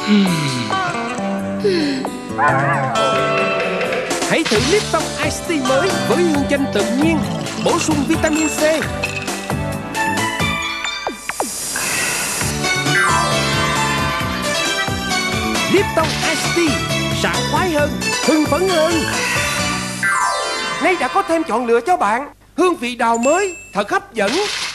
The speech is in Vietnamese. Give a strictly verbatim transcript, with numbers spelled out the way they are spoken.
Hãy thử Lipton Ice Tea mới với hương chanh tự nhiên, bổ sung vitamin C. Lipton Ice Tea, sảng khoái hơn, hưng phấn hơn. Nay đã có thêm chọn lựa cho bạn. Hương vị đào mới, thật hấp dẫn.